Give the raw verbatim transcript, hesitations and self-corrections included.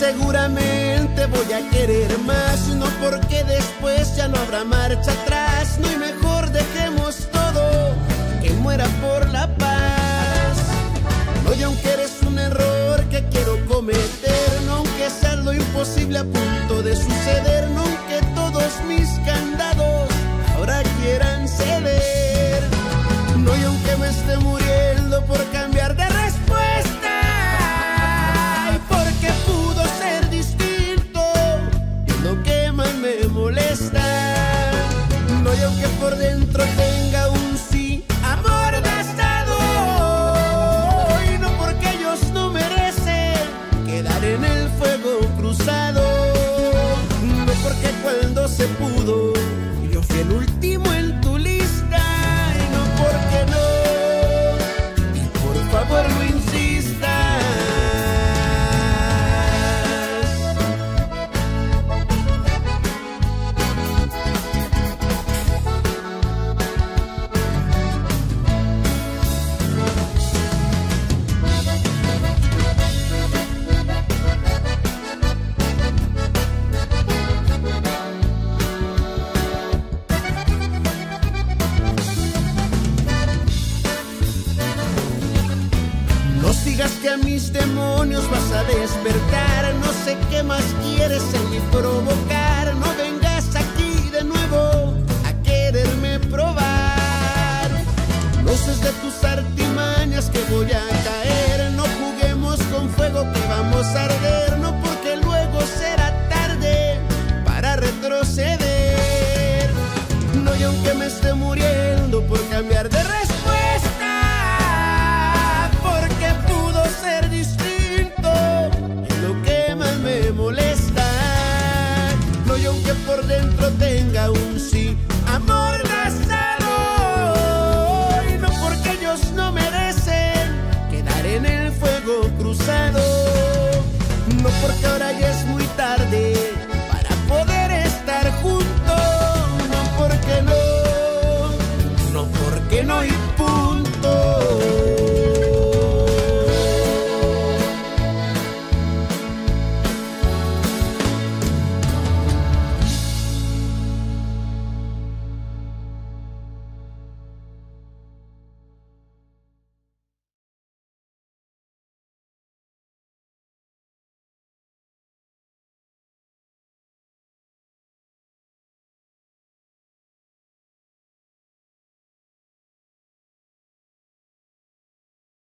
seguramente voy a querer más, no porque después ya no habrá marcha atrás. No, y mejor dejemos todo, que muera por la paz. No, y aunque eres un error que quiero cometer, no, aunque sea lo imposible a punto de suceder, no, aunque todos mis candados ahora quieran ceder, no, y aunque me esté muriendo por cambiar de respuesta, y porque pudo ser distinto, es lo que más me molesta. No, y aunque por dentro tenga un sí, amor gastado, y no porque ellos no merecen quedar en el fuego cruzado, no porque cuando se pudo yo fui el último en tu lista, y no porque no, y por favor no insistas. Que a mis demonios vas a despertar, no sé qué más quieres en mí provocar. No vengas aquí de nuevo a quererme probar. No sé de tus artimañas que voy a caer. No juguemos con fuego que vamos a arder, no, porque luego será tarde para retroceder. No, y aunque me esté muriendo por cambiar de respuesta, ser distinto es lo que más me molesta. No, y aunque por dentro tenga un sí, amor gastado, y no porque ellos no merecen quedar en el fuego cruzado, no porque ahora ya es